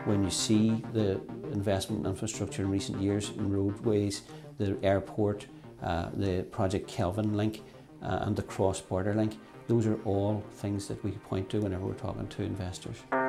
when you see the investment in infrastructure in recent years in roadways, the airport, the Project Kelvin link and the cross-border link, those are all things that we point to whenever we're talking to investors.